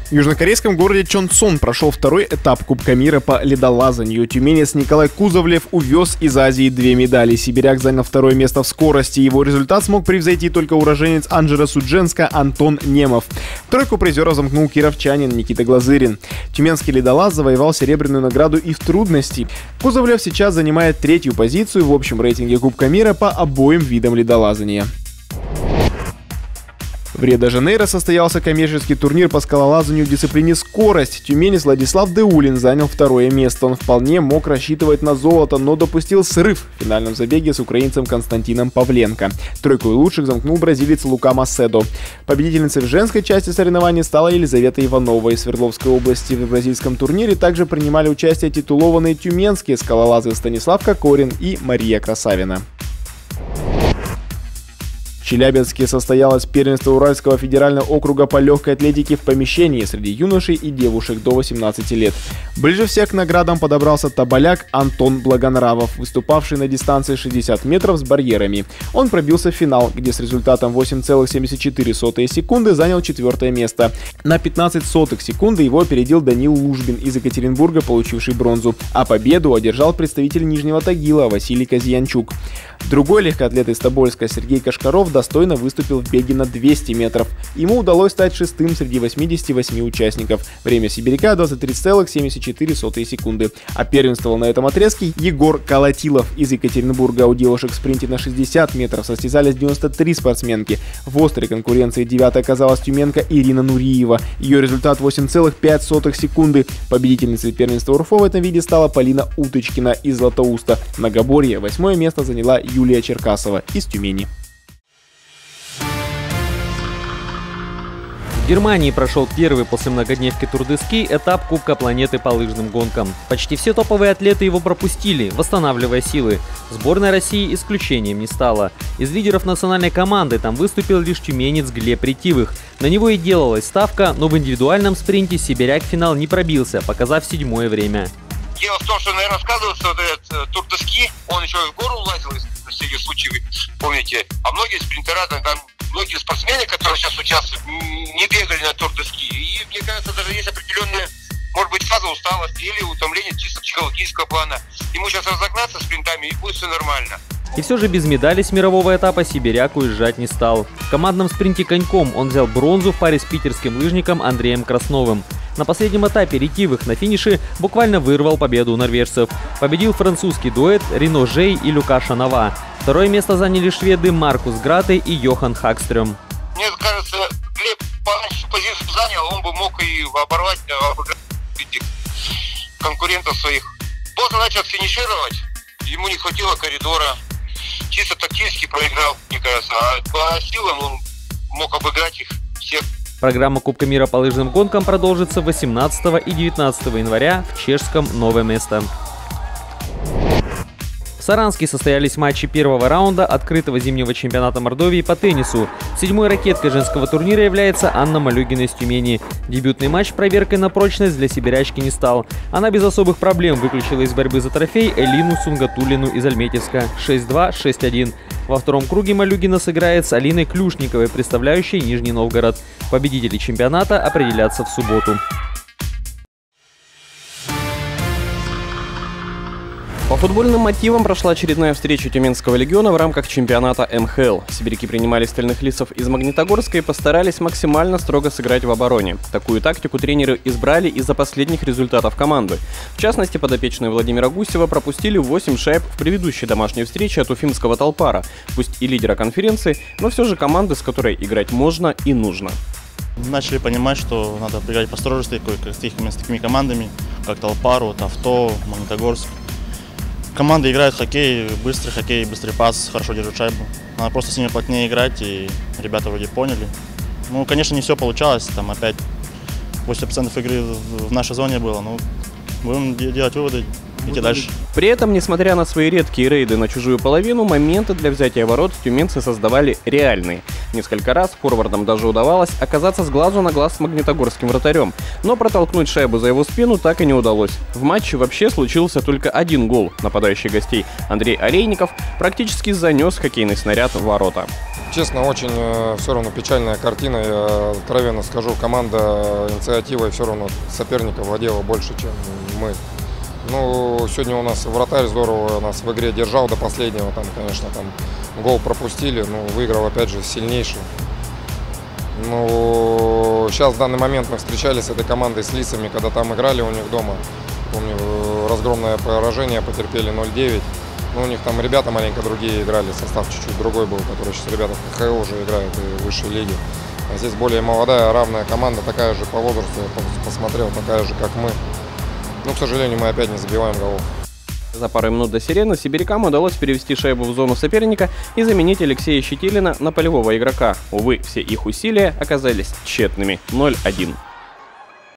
В южнокорейском городе Чонсон прошел второй этап Кубка мира по ледолазанию. Тюменец Николай Кузовлев увез из Азии 2 медали. Сибиряк занял второе место в скорости. Его результат смог превзойти только уроженец Анжеро-Судженска Антон Немов. Тройку призеров замкнул кировчанин Никита Глазырин. Тюменский ледолаз завоевал серебряную награду и в трудности. Кузовлев сейчас занимает 3-ю позицию в общем рейтинге Кубка мира по обоим видам ледолазания. В Рио-де-Жанейро состоялся коммерческий турнир по скалолазанию в дисциплине «Скорость». Тюменец Владислав Деулин занял второе место. Он вполне мог рассчитывать на золото, но допустил срыв в финальном забеге с украинцем Константином Павленко. Тройку лучших замкнул бразилец Лука Маседо. Победительницей в женской части соревнований стала Елизавета Иванова. Из Свердловской области в бразильском турнире также принимали участие титулованные тюменские скалолазы Станислав Кокорин и Мария Красавина. В Челябинске состоялось первенство Уральского федерального округа по легкой атлетике в помещении среди юношей и девушек до 18 лет. Ближе всех к наградам подобрался тоболяк Антон Благонравов, выступавший на дистанции 60 метров с барьерами. Он пробился в финал, где с результатом 8,74 секунды занял 4-е место. На 15 сотых секунды его опередил Данил Лужбин из Екатеринбурга, получивший бронзу, а победу одержал представитель Нижнего Тагила Василий Казьянчук. Другой легкоатлет из Тобольска Сергей Кашкаров достойно выступил в беге на 200 метров. Ему удалось стать 6-м среди 88 участников. Время сибиряка 23,74 секунды. А первенствовал на этом отрезке Егор Колотилов из Екатеринбурга. У девушек в спринте на 60 метров состязались 93 спортсменки. В острой конкуренции 9-й оказалась тюменка Ирина Нуриева. Ее результат 8,5 секунды. Победительницей первенства УРФО в этом виде стала Полина Уточкина из Златоуста. В многоборье 8-е место заняла Юлия Черкасова из Тюмени. В Германии прошел первый после многодневки Тур-де-Ски этап Кубка планеты по лыжным гонкам. Почти все топовые атлеты его пропустили, восстанавливая силы. Сборная России исключением не стала. Из лидеров национальной команды там выступил лишь тюменец Глеб Ретивых. На него и делалась ставка, но в индивидуальном спринте сибиряк в финал не пробился, показав 7-е время. Дело в том, что, наверное, рассказывают, что этот Тур-де-Ски, он еще и в гору лазил, на всякий случай, помните, а многие спринтера, там, многие спортсмены, которые сейчас участвуют, не бегали на Тур-де-Ски. И мне кажется, даже есть определенная, может быть, фаза усталости или утомления чисто психологического плана. Ему сейчас разогнаться спринтами, и будет все нормально. И все же без медали с мирового этапа сибиряк уезжать не стал. В командном спринте коньком он взял бронзу в паре с питерским лыжником Андреем Красновым. На последнем этапе Ретивых на финише буквально вырвал победу у норвежцев. Победил французский дуэт Рино Жей и Люка Шанова. Второе место заняли шведы Маркус Грате и Йохан Хагстрём. Мне кажется, Глеб пораньше позицию занял, он бы мог и оборвать этих конкурентов своих. Поздно начал финишировать, ему не хватило коридора. Чисто тактически проиграл, мне кажется, а по силам он мог обыграть их всех. Программа Кубка мира по лыжным гонкам продолжится 18 и 19 января в чешском Новое Место. В Саранске состоялись матчи первого раунда открытого зимнего чемпионата Мордовии по теннису. 7-й ракеткой женского турнира является Анна Малюгина из Тюмени. Дебютный матч проверкой на прочность для сибирячки не стал. Она без особых проблем выключила из борьбы за трофей Элину Сунгатуллину из Альметьевска 6-2, 6-1. Во втором круге Малюгина сыграет с Алиной Клюшниковой, представляющей Нижний Новгород. Победители чемпионата определятся в субботу. По футбольным мотивам прошла очередная встреча Тюменского легиона в рамках чемпионата МХЛ. Сибиряки принимали стальных лисов из Магнитогорска и постарались максимально строго сыграть в обороне. Такую тактику тренеры избрали из-за последних результатов команды. В частности, подопечные Владимира Гусева пропустили 8 шайб в предыдущей домашней встрече от уфимского Толпара, пусть и лидера конференции, но все же команды, с которой играть можно и нужно. Начали понимать, что надо играть построже с такими командами, как Толпару, Тавто, Магнитогорск. Команды играют в хоккей, быстрый пас, хорошо держат шайбу. Надо просто с ними плотнее играть, и ребята вроде поняли. Ну, конечно, не все получалось, там опять 80% игры в нашей зоне было, но будем делать выводы, идти дальше. При этом, несмотря на свои редкие рейды на чужую половину, моменты для взятия ворот тюменцы создавали реальные. Несколько раз форвардам даже удавалось оказаться с глазу на глаз с магнитогорским вратарем, но протолкнуть шайбу за его спину так и не удалось. В матче вообще случился только один гол. Нападающий гостей Андрей Олейников практически занес хоккейный снаряд в ворота. честно, очень все равно печальная картина. Я откровенно скажу, команда инициативой все равно соперника владела больше, чем мы. Ну, сегодня у нас вратарь здорово нас в игре держал до последнего. Там, конечно, там гол пропустили, но выиграл опять же сильнейший. Ну, сейчас в данный момент мы встречались с этой командой, с Лисами, когда там играли у них дома. Помню, разгромное поражение потерпели 0-9. Ну, у них там ребята маленько другие играли, состав чуть-чуть другой был, который сейчас ребята в КХЛ уже играют и в высшей лиге. А здесь более молодая, равная команда, такая же по возрасту, я посмотрел, такая же, как мы. Ну, к сожалению, мы опять не забиваем голов. За пару минут до сирены сибирякам удалось перевести шайбу в зону соперника и заменить Алексея Щетилина на полевого игрока. Увы, все их усилия оказались тщетными. 0-1.